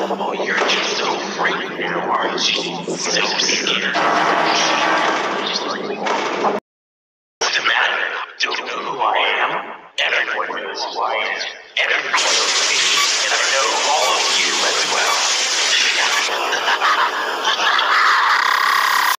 Oh, you're just so frightened now, aren't you? So scared. What's the matter? Don't know who I am? Everyone knows who I am. Everyone